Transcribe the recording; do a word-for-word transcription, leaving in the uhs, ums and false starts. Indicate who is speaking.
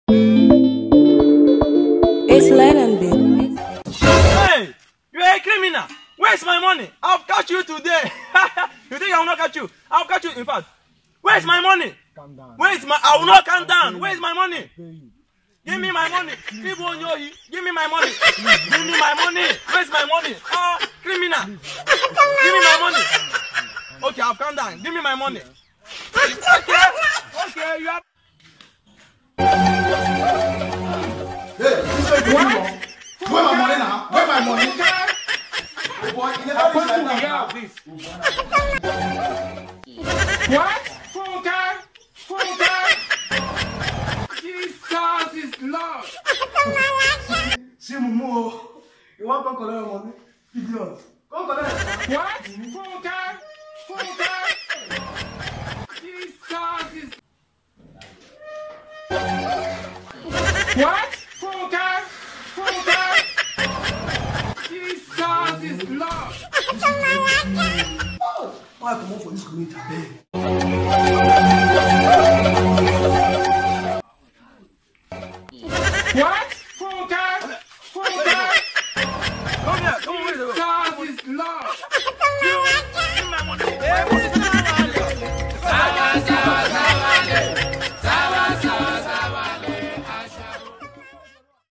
Speaker 1: It's Lennon, babe.
Speaker 2: Hey, you are a criminal. Where's my money? I'll catch you today. You think I will not catch you? I'll catch you. In fact, where's my money?
Speaker 3: Calm down.
Speaker 2: Where's my? I will not calm down. Where's my money? Give me my money. Give me my money. Give me my money. Where's my money? Ah, uh, criminal. Give me my money. Okay, I've calmed down. Give me my money. Okay, okay, you have.
Speaker 4: Hey, what? Where my money now? Where my money? Boy, you never reach like that.
Speaker 3: What? Funka? Funka? Jesus is Lord.
Speaker 4: See, Mumu, you want to collect money? Idiot. Come collect.
Speaker 3: What? Funka? Funka? Jesus is. What? Funka? Funka? Jesus is Lord.
Speaker 4: Oh, why come on for this community?